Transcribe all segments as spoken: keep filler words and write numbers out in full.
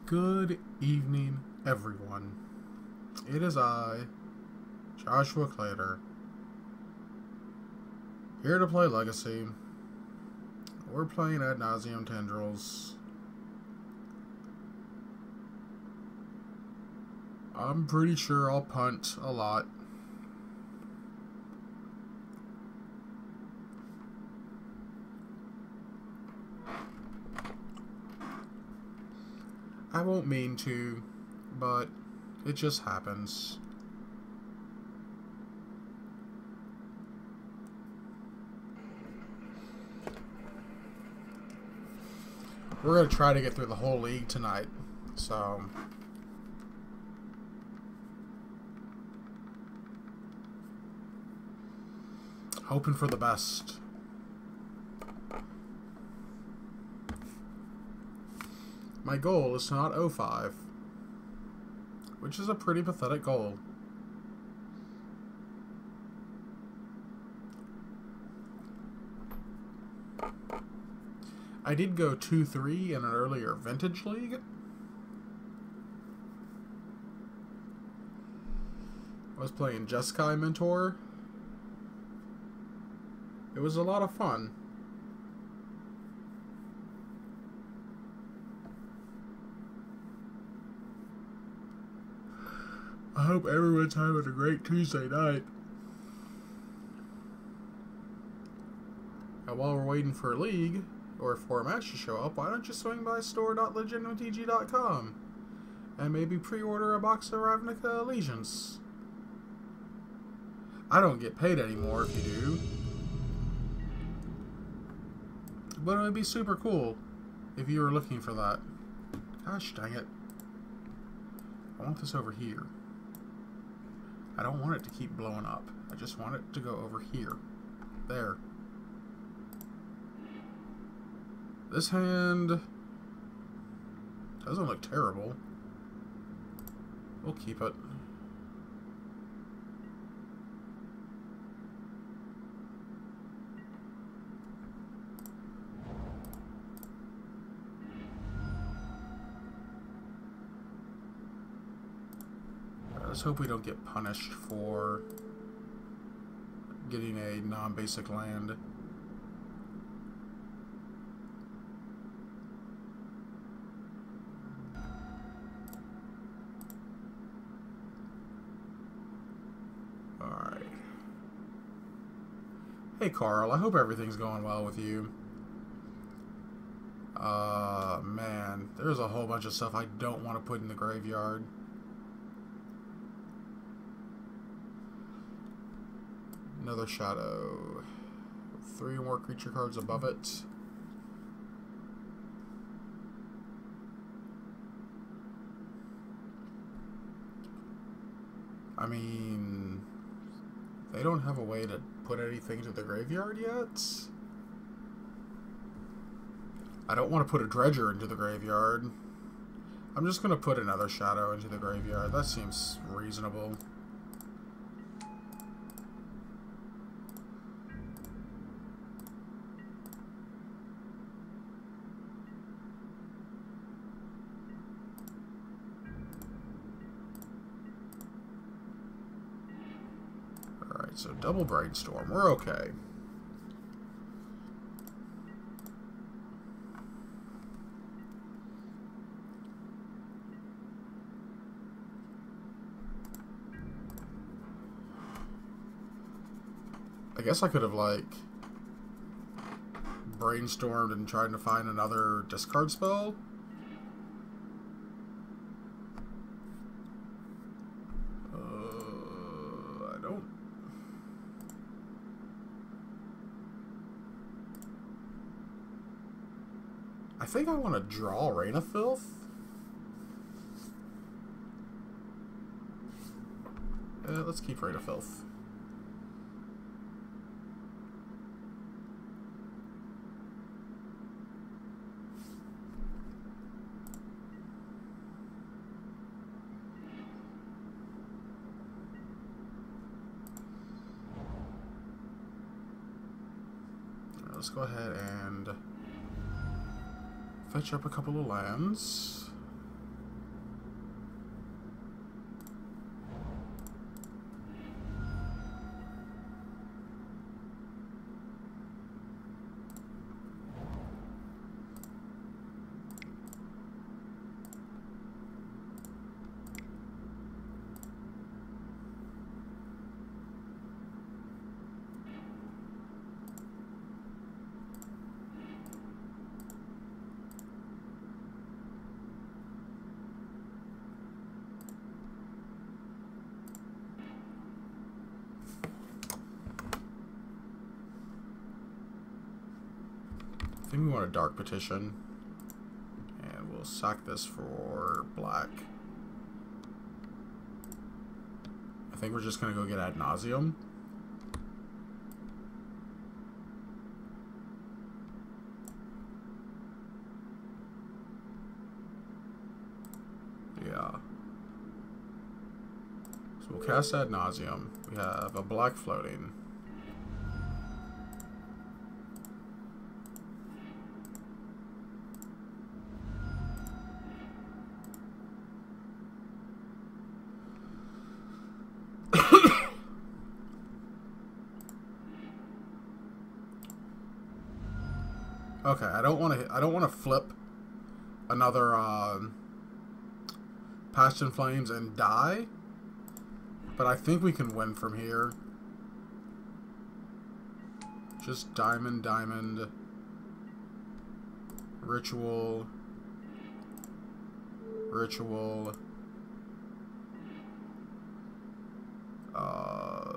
Good evening, everyone. It is I, Joshua Clater, here to play Legacy. We're playing Ad Nauseam Tendrils. I'm pretty sure I'll punt a lot. I won't mean to, but it just happens. We're going to try to get through the whole league tonight, so... hoping for the best. My goal is to not oh five, which is a pretty pathetic goal. I did go two three in an earlier vintage league. I was playing Jeskai Mentor. It was a lot of fun. I hope everyone's having a great Tuesday night. And while we're waiting for a league, or for a match to show up, why don't you swing by store dot legitimate t g dot com and maybe pre-order a box of Ravnica Allegiance. I don't get paid anymore if you do. But it would be super cool if you were looking for that. Gosh dang it. I want this over here. I don't want it to keep blowing up. I just want it to go over here. There. This hand doesn't look terrible. We'll keep it. Let's hope we don't get punished for getting a non-basic land. Alright. Hey Carl, I hope everything's going well with you. Uh, man, there's a whole bunch of stuff I don't want to put in the graveyard. Another shadow. Three more creature cards above it. I mean, they don't have a way to put anything to the graveyard yet. I don't want to put a dredger into the graveyard. I'm just going to put another shadow into the graveyard. That seems reasonable. So double brainstorm, we're okay. I guess I could have like brainstormed and tried to find another discard spell. I think I want to draw Rain of Filth. Uh, let's keep Rain of Filth. Let's go ahead and fetch up a couple of lands. I think we want a dark petition. And we'll sack this for black. I think we're just going to go get Ad Nauseam. Yeah. So we'll cast Ad Nauseam. We have a black floating. Okay, I don't want to. I don't want to flip another uh, Passion Flames and die, but I think we can win from here. Just diamond, diamond, ritual, ritual. Uh,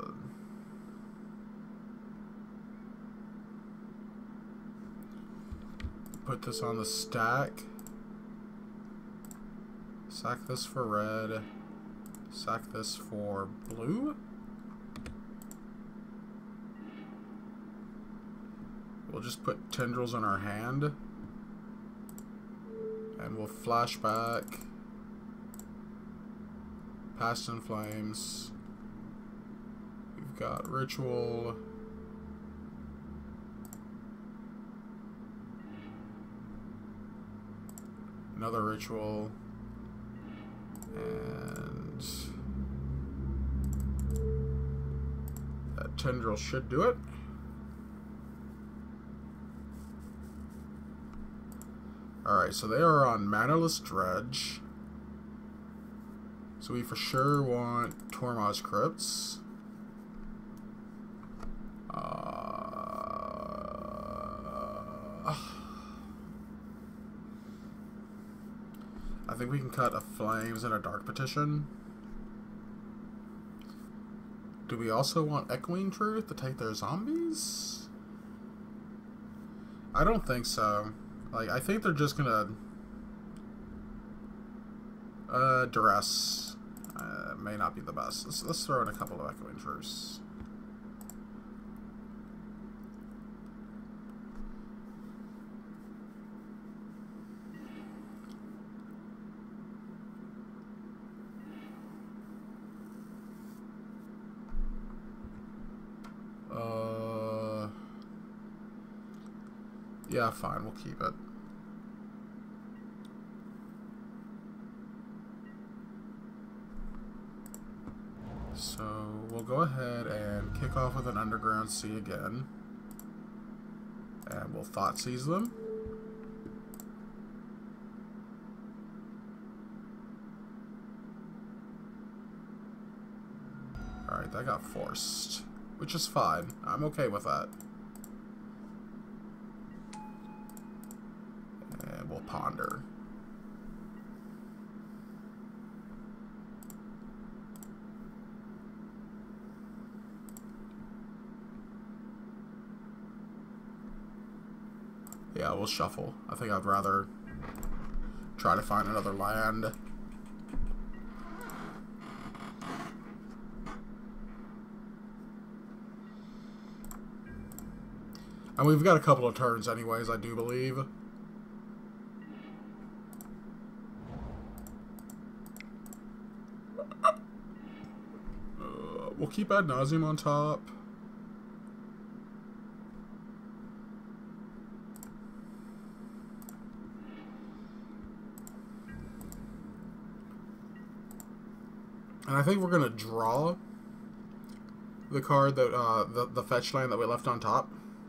Put this on the stack. Sack this for red. Sack this for blue. We'll just put tendrils in our hand. And we'll flash back. Passion Flames. We've got ritual. Another ritual, and that tendril should do it. Alright, so they are on Mannerless Dredge. So we for sure want Tormod's Crypts. Uh... I think we can cut a Flames and a Dark Petition. Do we also want Echoing Truth to take their zombies? I don't think so. Like, I think they're just gonna... Uh, Duress. Uh, may not be the best. Let's, let's throw in a couple of Echoing Truths. Yeah, fine, we'll keep it. So, we'll go ahead and kick off with an Underground Sea again. And we'll Thought Seize them. Alright, that got forced. Which is fine. I'm okay with that. We'll ponder. Yeah, we'll shuffle. I think I'd rather try to find another land. And we've got a couple of turns anyways, I do believe. We'll keep Ad Nauseam on top. And I think we're going to draw the card that, uh, the, the fetch land that we left on top.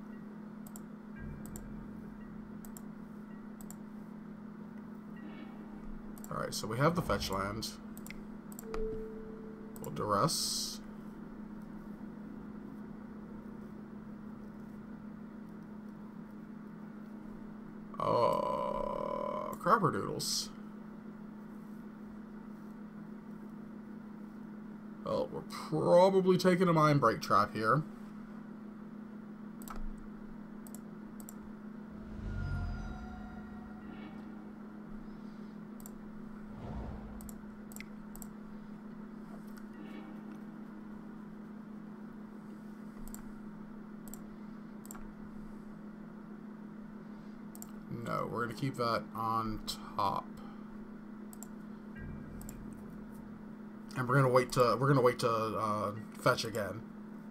Alright, so we have the fetch land. We'll Duress. Oh, crabberdoodles. Well, we're probably taking a Mind Break trap here. No, we're going to keep that on top. And we're going to wait to we're going to wait to uh, fetch again.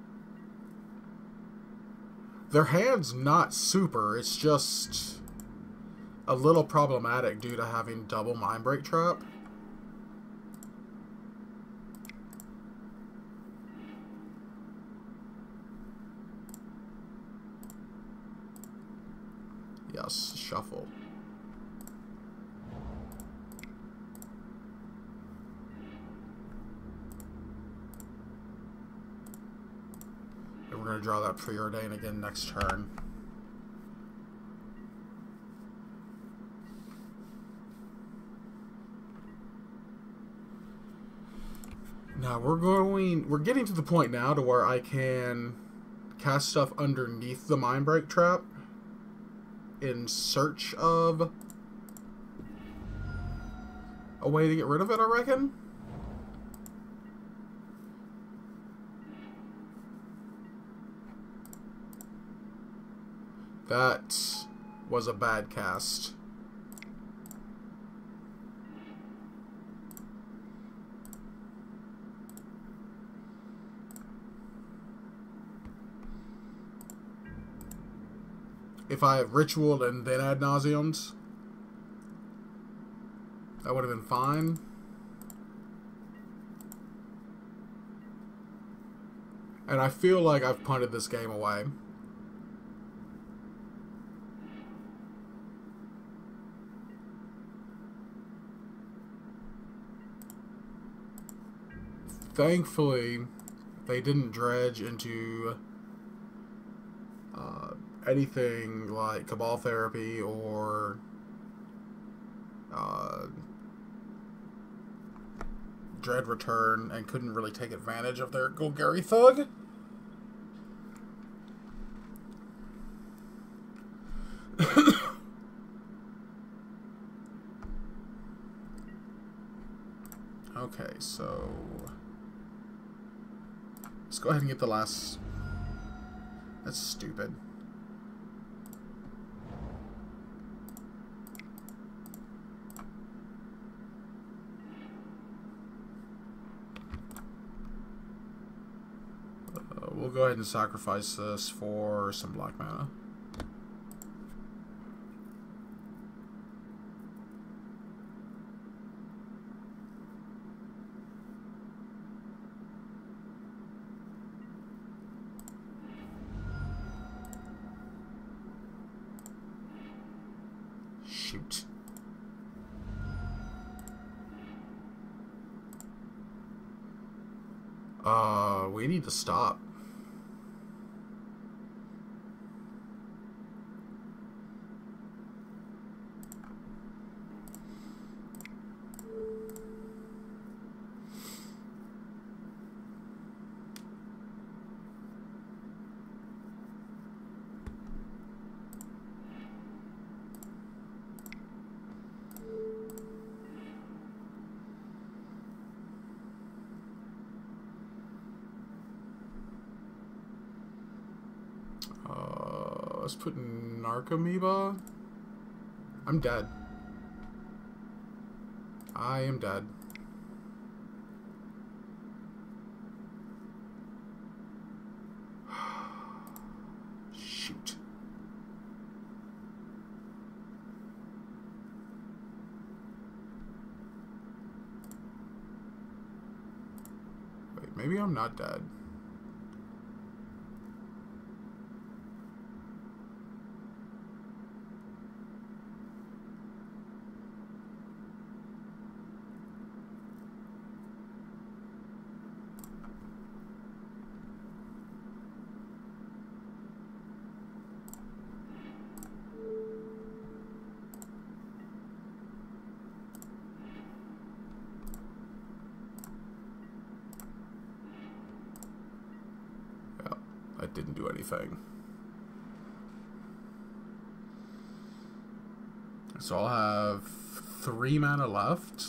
Their hand's not super, it's just a little problematic due to having double Mind Break Trap. Yes, shuffle. And we're going to draw that Preordain again next turn. Now we're going, we're getting to the point now to where I can cast stuff underneath the Mind Break Trap in search of a way to get rid of it, I reckon. That was a bad cast. If I have Ritualed and then Ad Nauseamed, that would have been fine. And I feel like I've punted this game away. Thankfully, they didn't dredge into uh, anything like Cabal Therapy or uh, Dread Return and couldn't really take advantage of their Golgari Thug. Okay, so let's go ahead and get the last. That's stupid. Uh, we'll go ahead and sacrifice this for some black mana. Shoot. Uh, we need to stop. Let's put Narcomoeba. I'm dead. I am dead. Shoot. Wait, maybe I'm not dead. That didn't do anything. So I'll have three mana left.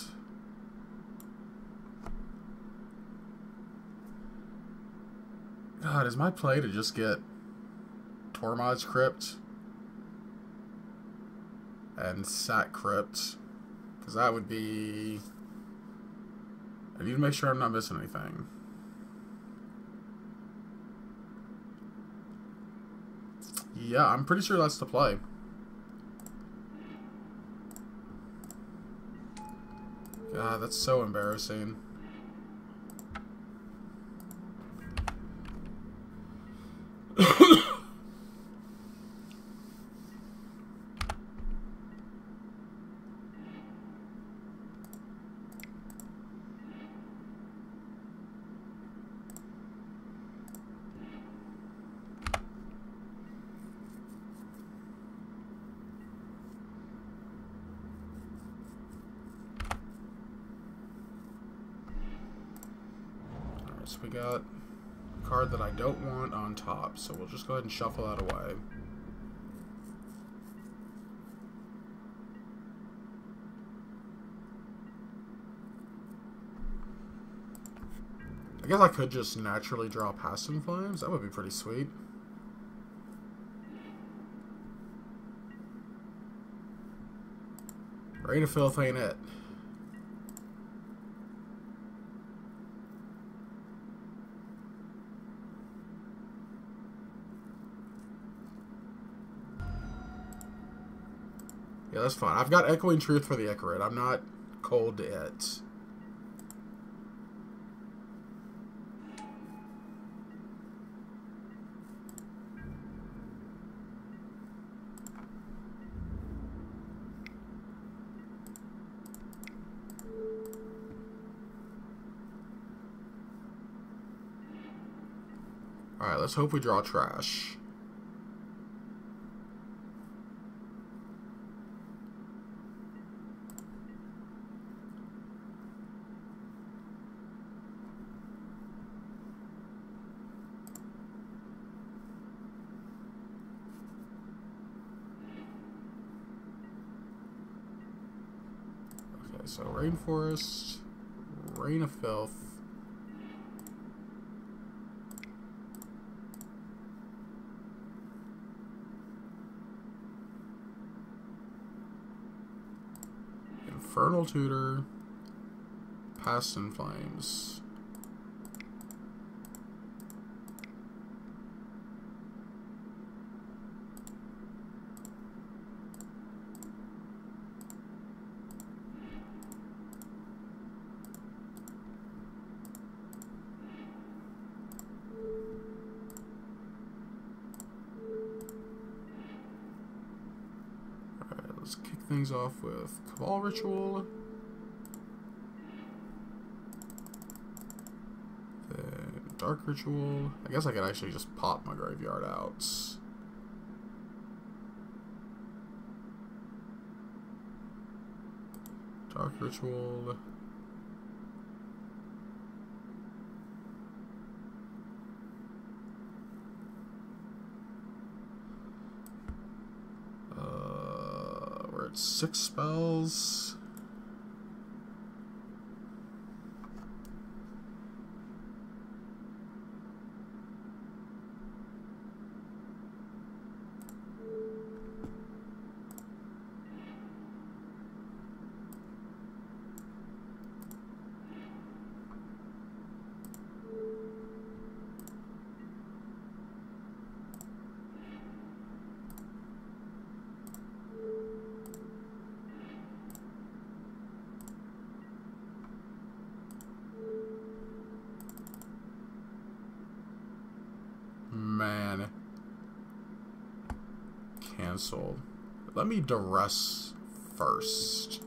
God, is my play to just get Tormod's Crypt? and Sat Crypt, because that would be... I need to make sure I'm not missing anything. Yeah, I'm pretty sure that's the play. God, that's so embarrassing. So we got a card that I don't want on top, so we'll just go ahead and shuffle that away. I guess I could just naturally draw Past in Flames. That would be pretty sweet. Rain of Filth ain't it. Yeah, that's fine. I've got Echoing Truth for the Ichorid. I'm not cold to it. Alright, let's hope we draw trash. Okay, so Rainforest, Rain of Filth. Infernal Tutor, Past in Flames. Alright, let's kick things off with Cabal Ritual. Then Dark Ritual. I guess I could actually just pop my graveyard out. Dark Ritual. Uh, we're at six spells. Man. Cancel. Let me duress first.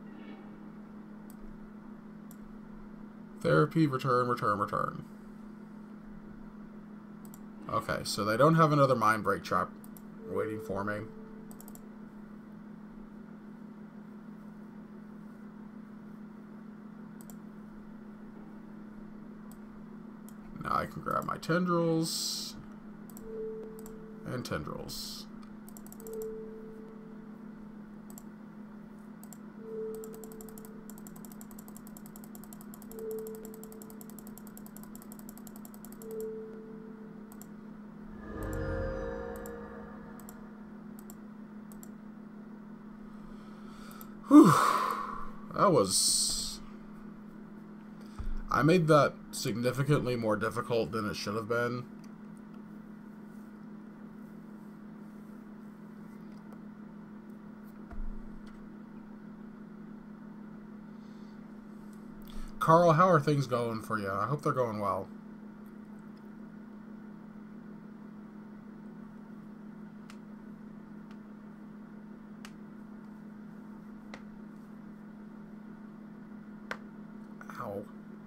Therapy, return, return, return. Okay, so they don't have another Mind Break trap waiting for me. Now I can grab my Tendrils and Tendrils. Whew. That was... I made that significantly more difficult than it should have been. Carl, how are things going for you? I hope they're going well. Ow.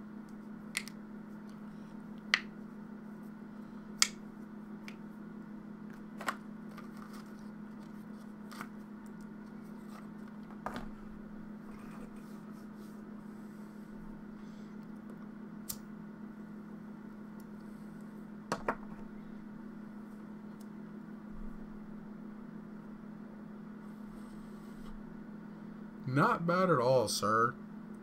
Not bad at all, sir.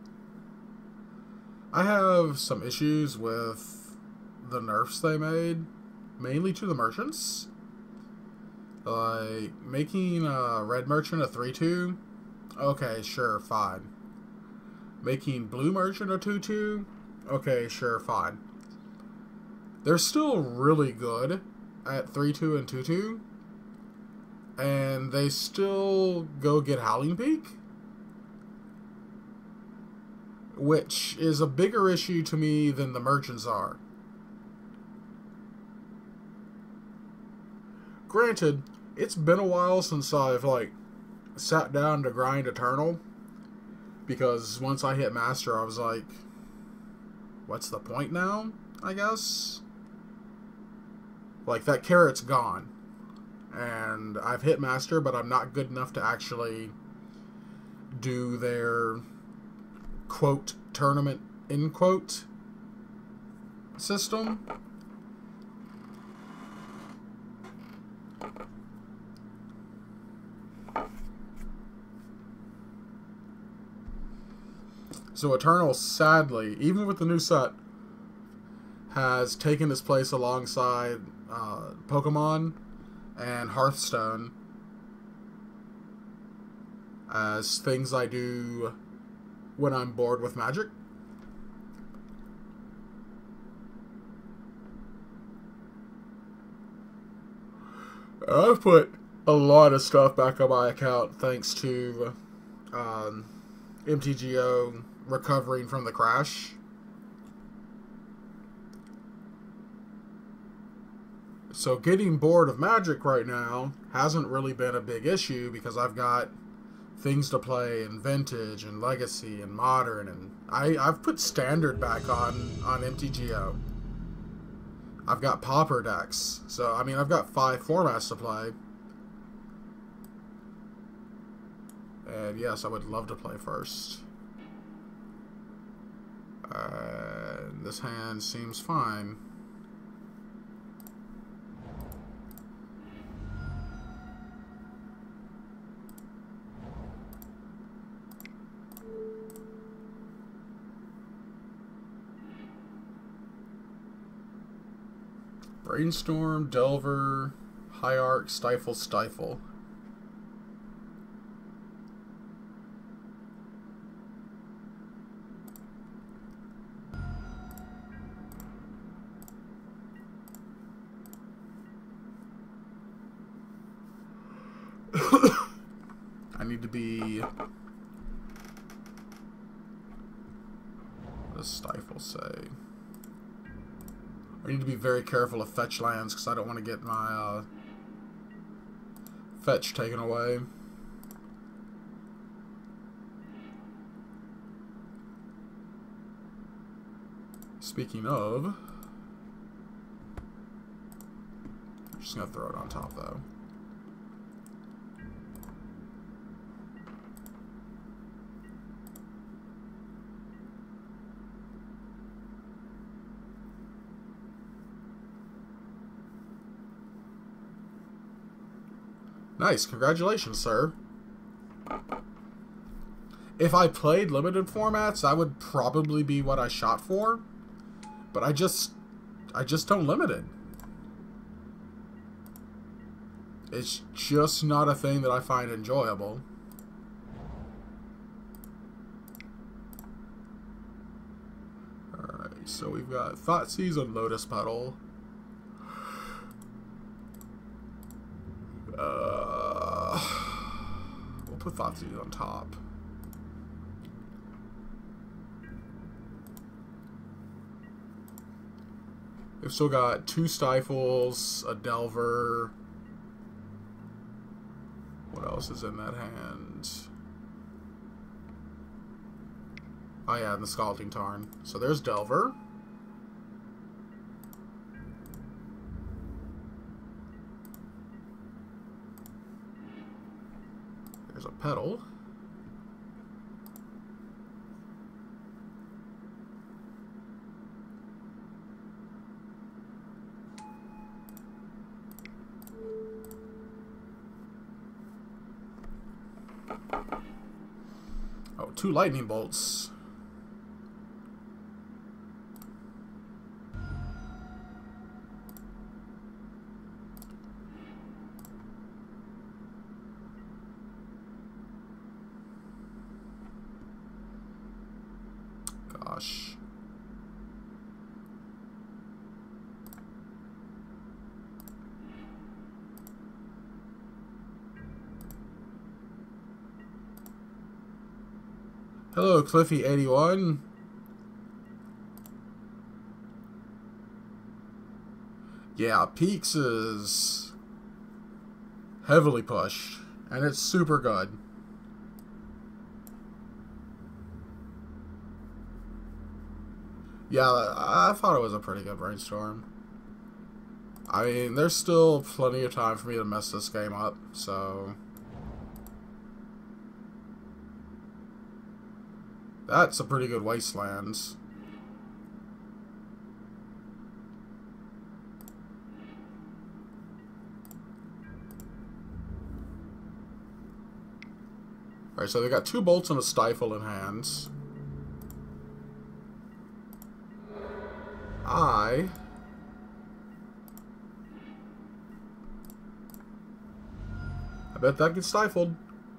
I have some issues with the nerfs they made, mainly to the merchants. Like, making a red merchant a three two, okay, sure, fine. Making blue merchant a two two, okay, sure, fine. They're still really good at three two and two two, and they still go get Howling Peak, which is a bigger issue to me than the merchants are. Granted, it's been a while since I've, like, sat down to grind Eternal, because once I hit Master, I was like, what's the point now, I guess? Like, that carrot's gone. And I've hit Master, but I'm not good enough to actually do their quote tournament in quote system. So Eternal, sadly, even with the new set, has taken its place alongside uh, Pokemon and Hearthstone as things I do when I'm bored with Magic. I've put a lot of stuff back on my account thanks to um, M T G O recovering from the crash. So getting bored of Magic right now hasn't really been a big issue because I've got things to play in Vintage and Legacy and Modern, and I, I've put Standard back on, on M T G O. I've got Pauper decks. So, I mean, I've got five formats to play. And yes, I would love to play first. Uh, this hand seems fine. Brainstorm, Delver, High Arc, Stifle, Stifle. I need to be... What does Stifle say? I need to be very careful of fetch lands because I don't want to get my uh, fetch taken away. Speaking of, I'm just going to throw it on top though. Nice, congratulations, sir. If I played limited formats, that would probably be what I shot for. But I just, I just don't limit it. It's just not a thing that I find enjoyable. So we've got Thoughtseize and Lotus Petal. Uh, we'll put Thoughtseize on top. We've still got two Stifles, a Delver. What else is in that hand? Oh yeah, and the Scalding Tarn. So there's Delver. There's a Petal. Oh, two Lightning Bolts. Gosh. Hello, Cliffy eighty-one. Yeah, Peaks is heavily pushed, and it's super good. Yeah, I thought it was a pretty good brainstorm. I mean, there's still plenty of time for me to mess this game up, so... That's a pretty good Wastelands. Alright, so they got two bolts and a Stifle in hands. I... I bet that gets stifled.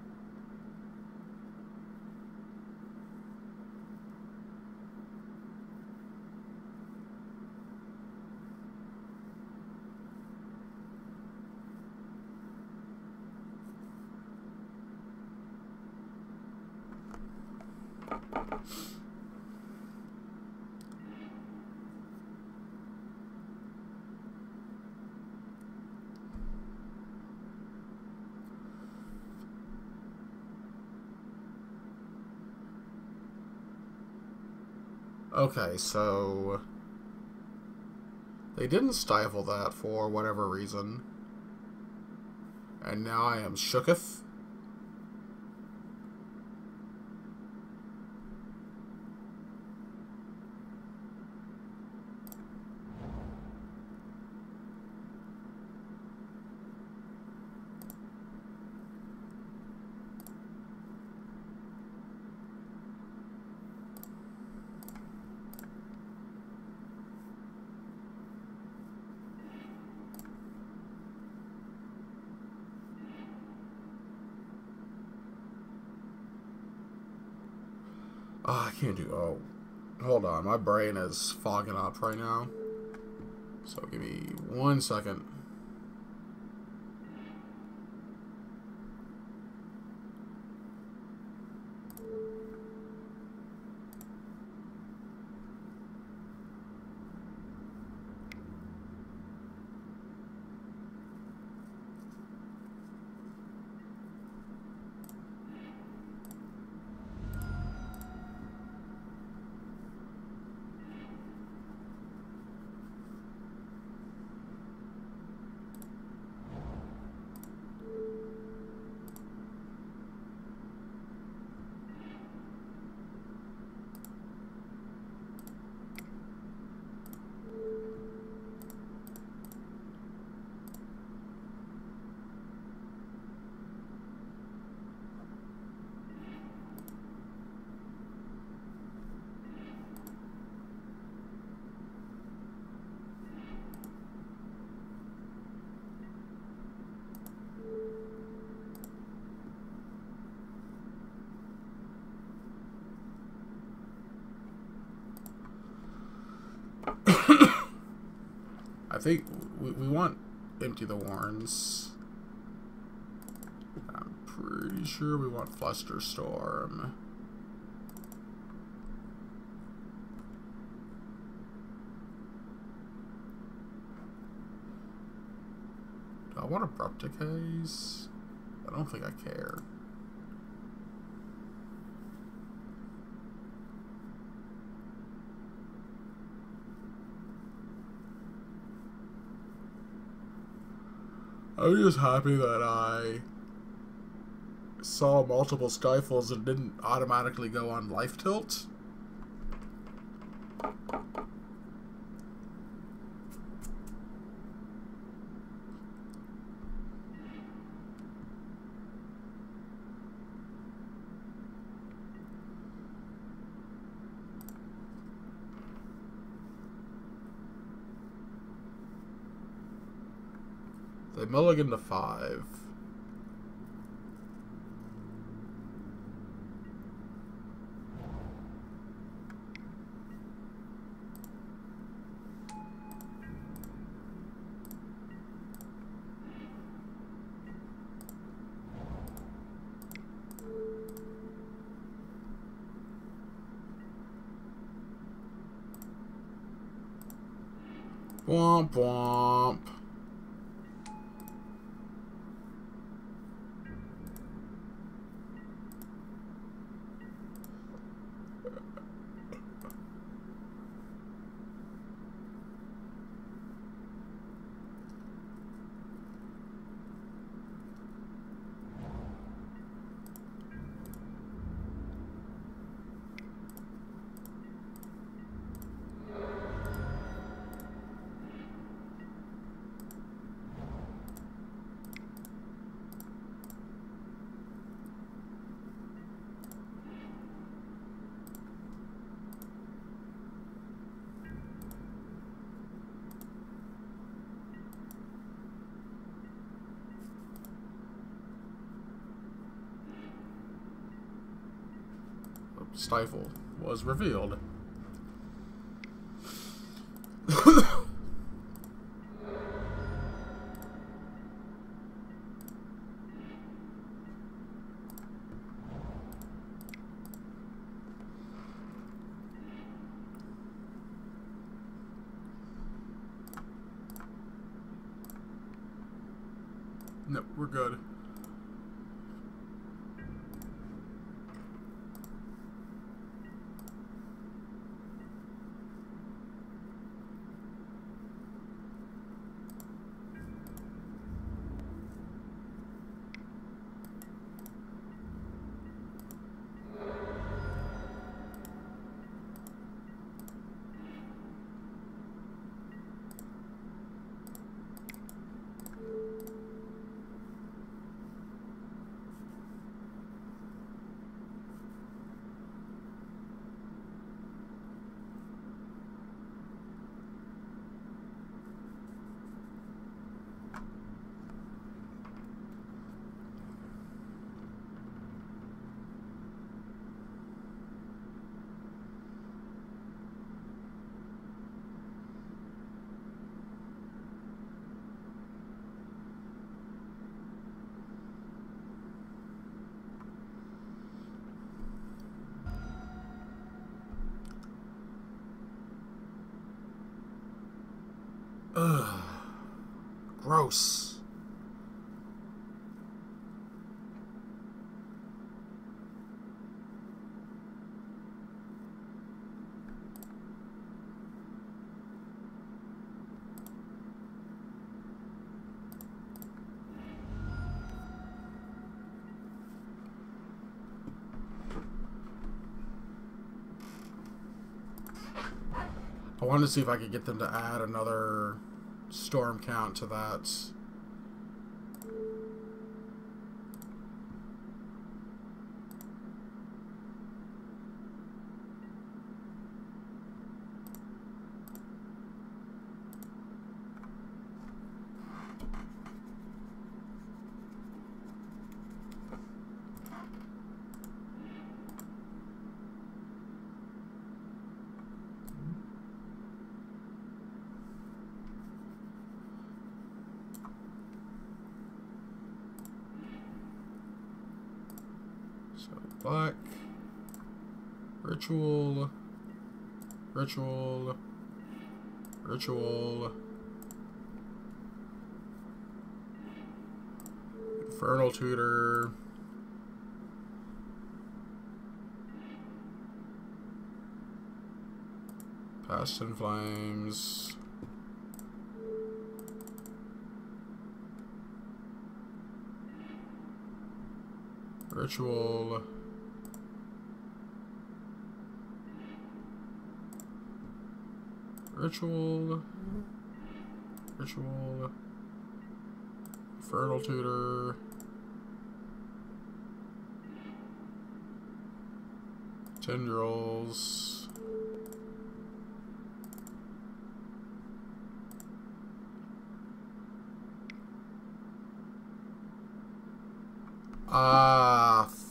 Okay, so they didn't stifle that for whatever reason, and now I am shooketh. Oh, I can't do... Oh, hold on. My brain is fogging up right now. So give me one second. I think we, we want empty the warrens. I'm pretty sure we want Flusterstorm. Do I want Abrupt Decays? I don't think I care. I'm just happy that I saw multiple stifles and didn't automatically go on life tilt. They mulligan to five. Womp womp. Stifle was revealed. Nope, we're good. Ugh. Gross. I wanted to see if I could get them to add another storm count to that. Black. Ritual. Ritual. Ritual. Infernal Tutor. Past in Flames. Ritual. Ritual. Ritual. Infernal Tutor. Tendrils. Ah. Uh,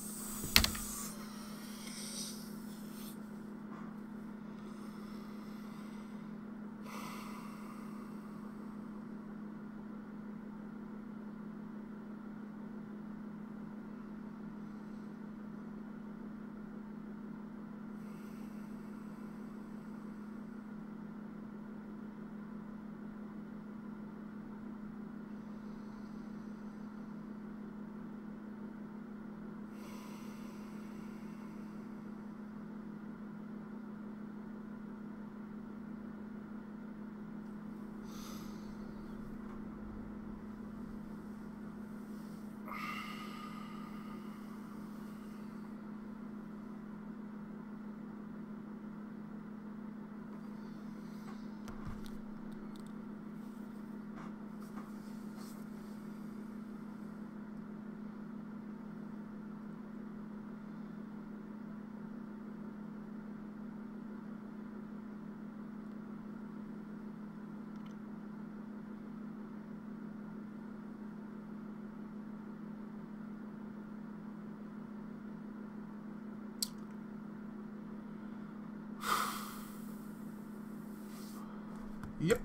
Yep.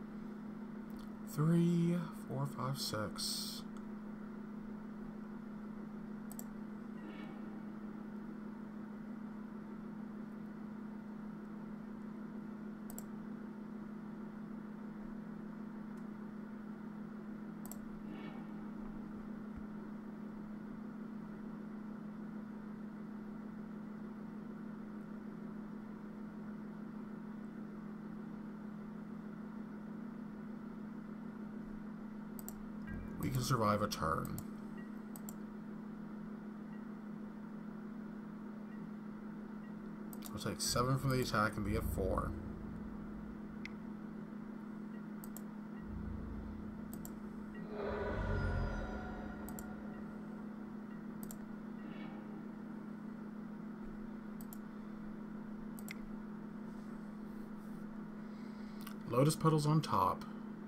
Three, four, five, six. can survive a turn. We'll take seven from the attack and be at four. Lotus petals on top.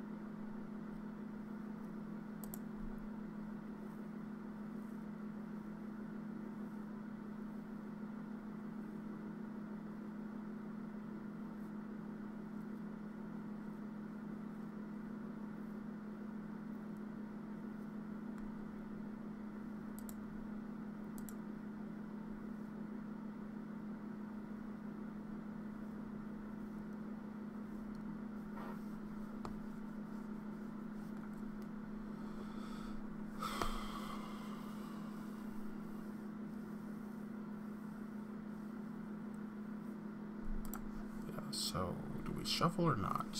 So, do we shuffle or not?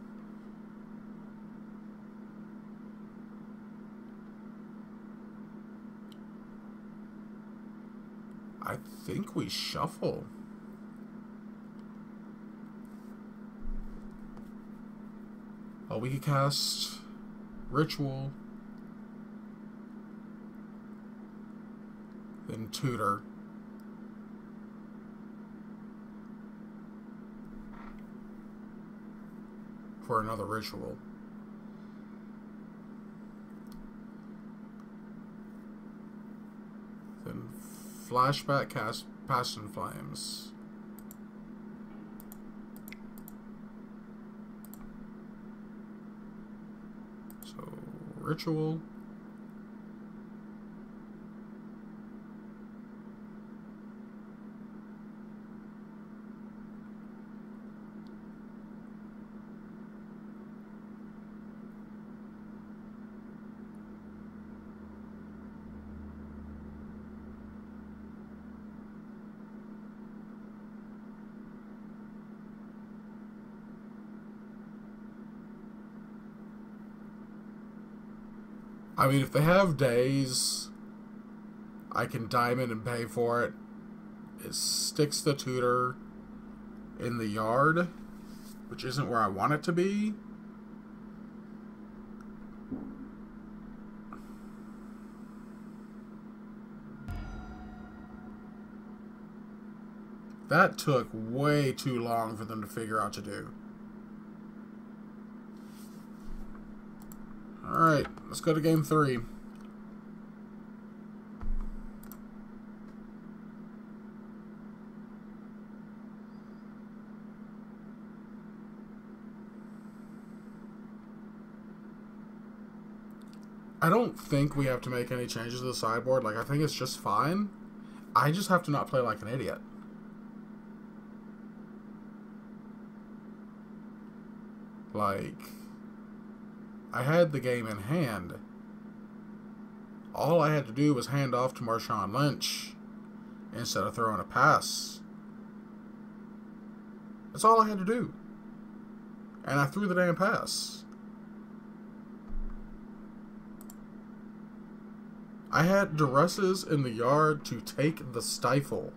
I think we shuffle. Oh, we could cast Ritual, then Tutor. For another ritual. Then flashback cast Passion Flames. So ritual. I mean, if they have days, I can diamond and pay for it. It sticks the tutor in the yard, which isn't where I want it to be. That took way too long for them to figure out to do. Alright, let's go to game three. I don't think we have to make any changes to the sideboard. Like, I think it's just fine. I just have to not play like an idiot. Like, I had the game in hand. All I had to do was hand off to Marshawn Lynch instead of throwing a pass. That's all I had to do. And I threw the damn pass. I had Duresses in the yard to take the stifle.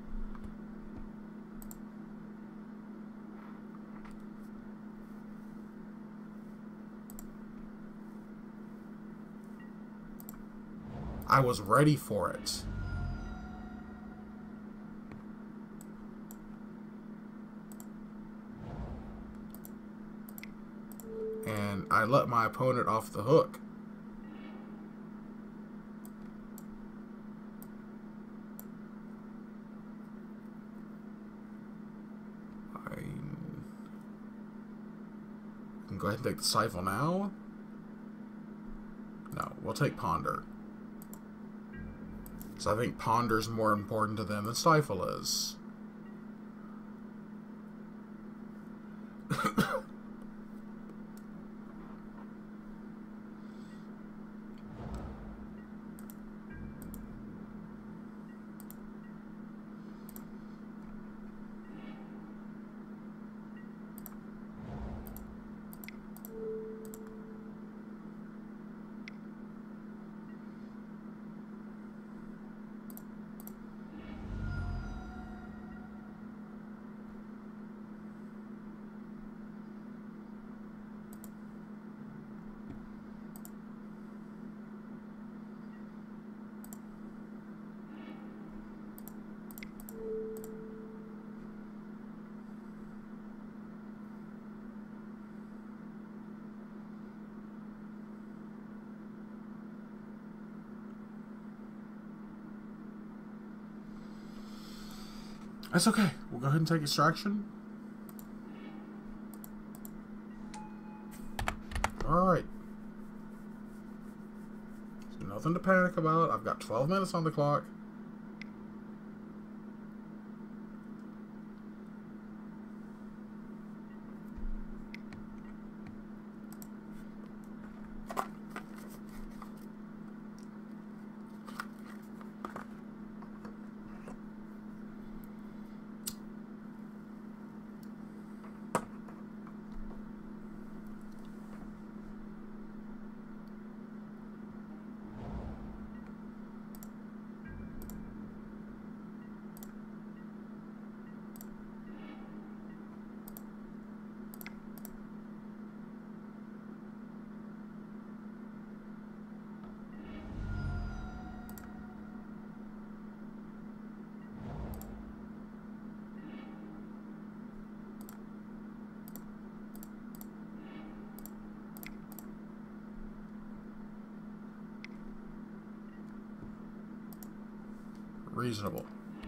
I was ready for it. And I let my opponent off the hook. I can go ahead and take the Stifle now. No, we'll take Ponder. So I think Ponder's more important to them than Stifle is. That's okay. We'll go ahead and take extraction. Alright. So nothing to panic about. I've got twelve minutes on the clock. Reasonable.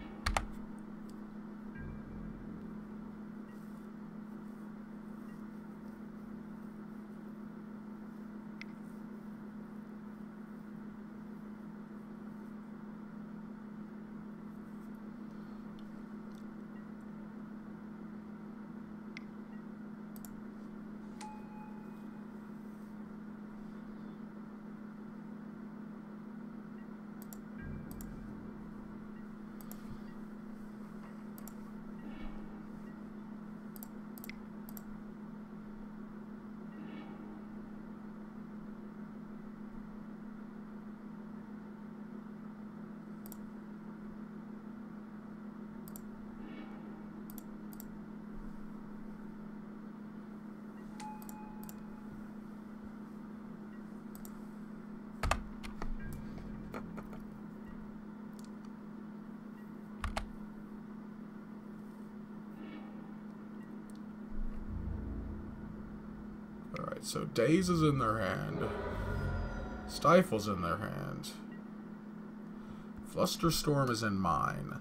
Alright, so Daze is in their hand. Stifle's in their hand. Flusterstorm is in mine.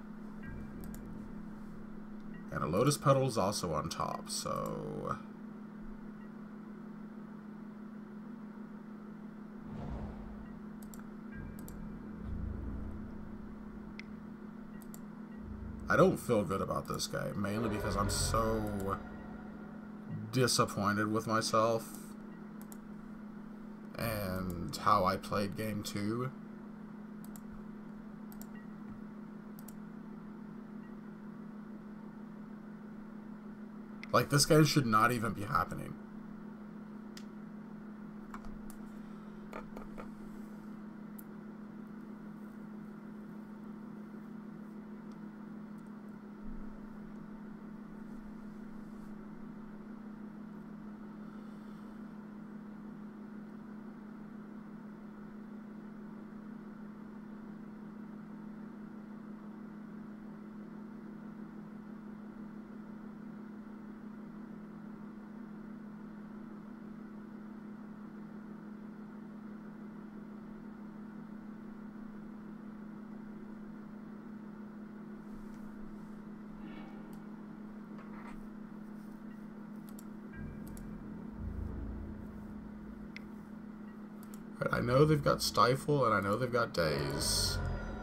And a Lotus Petal is also on top, so... I don't feel good about this guy, mainly because I'm so disappointed with myself and how I played game two. Like, this game should not even be happening. I know they've got Stifle, and I know they've got Daze.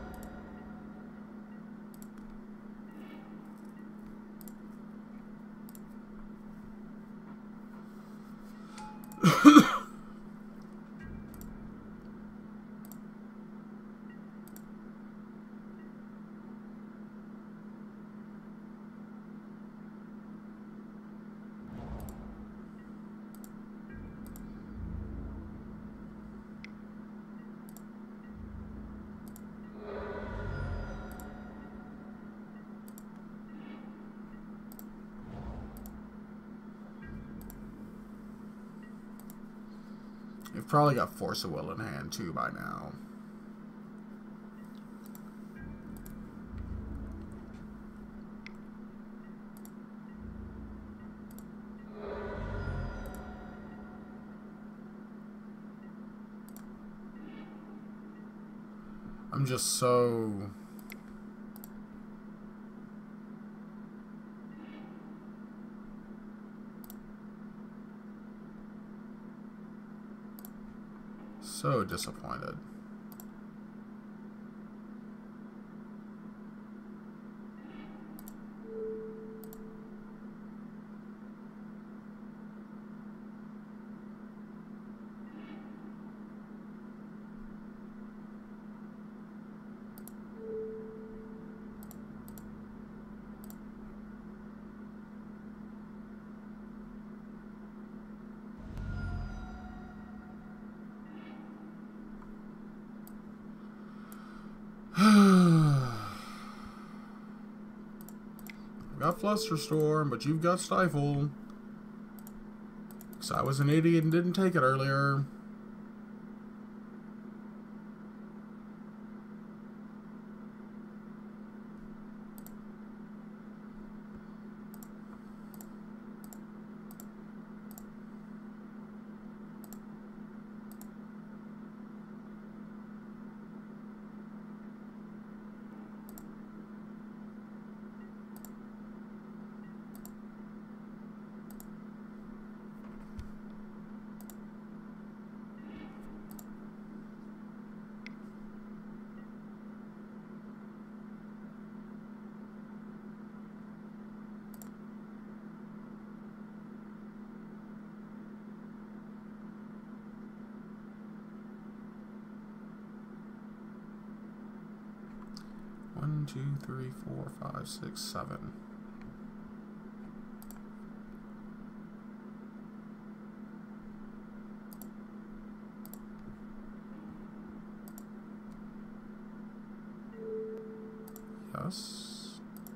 You've probably got Force of Will in hand, too, by now. I'm just so... So disappointed. Got Flusterstorm, but you've got Stifle. Because I was an idiot and didn't take it earlier. One, two, three, four, five, six, seven. Yes.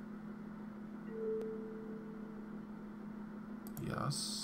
Yes.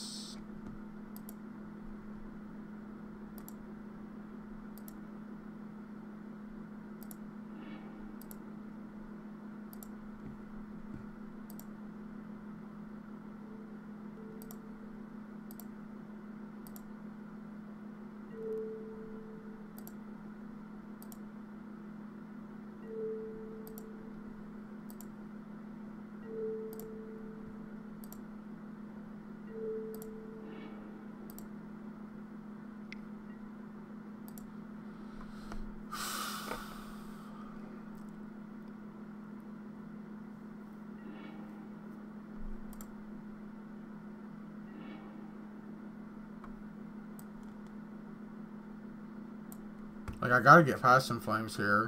Like, I gotta get past some flames here.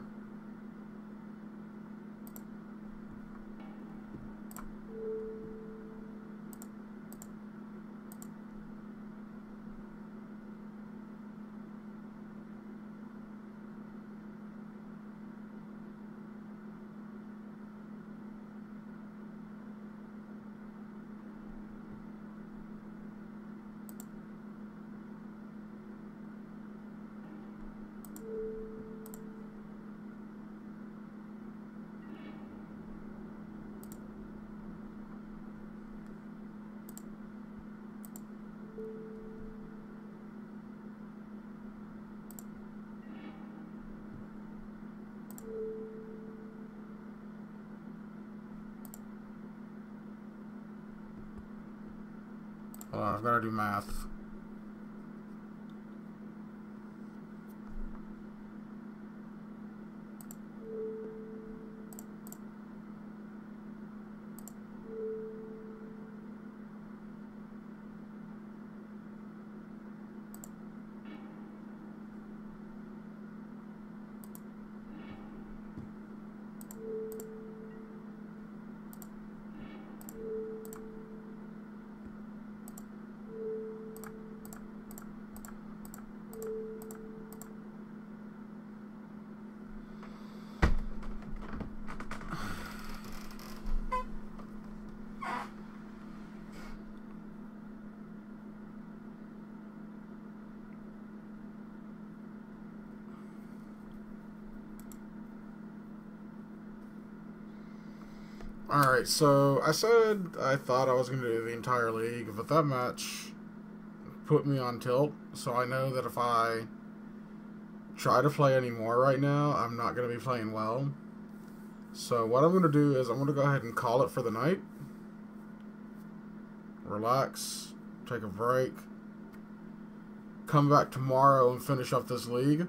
Hold on, I've got to do math. Alright, so I said I thought I was going to do the entire league, but that match put me on tilt, so I know that if I try to play any more right now, I'm not going to be playing well. So what I'm going to do is I'm going to go ahead and call it for the night. Relax, take a break, come back tomorrow and finish up this league.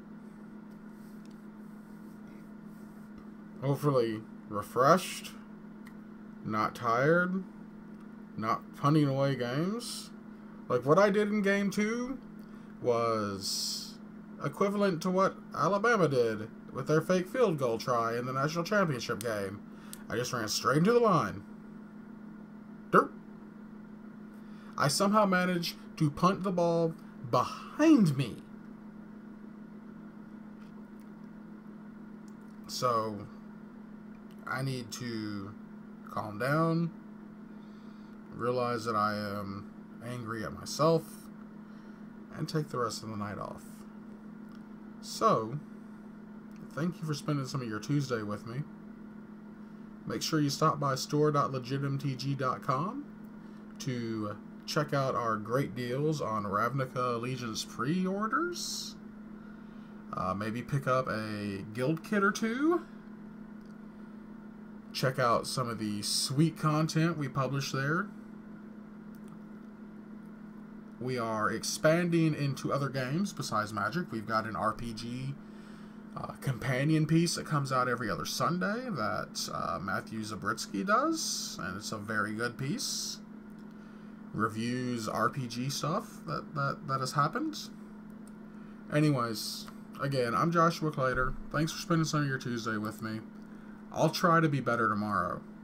Hopefully refreshed, not tired, not punting away games. Like what I did in game two was equivalent to what Alabama did with their fake field goal try in the national championship game. I just ran straight into the line. Dirt. I somehow managed to punt the ball behind me. So I need to calm down, realize that I am angry at myself, and take the rest of the night off. So, thank you for spending some of your Tuesday with me. Make sure you stop by store dot legitimtg dot com to check out our great deals on Ravnica Allegiance pre-orders. Uh, maybe pick up a guild kit or two. Check out some of the sweet content we publish there. We are expanding into other games besides Magic. We've got an R P G uh, companion piece that comes out every other Sunday that uh, Matthew Zabritsky does, and it's a very good piece. Reviews R P G stuff that, that, that has happened. Anyways, again, I'm Joshua Clater. Thanks for spending some of your Tuesday with me. I'll try to be better tomorrow.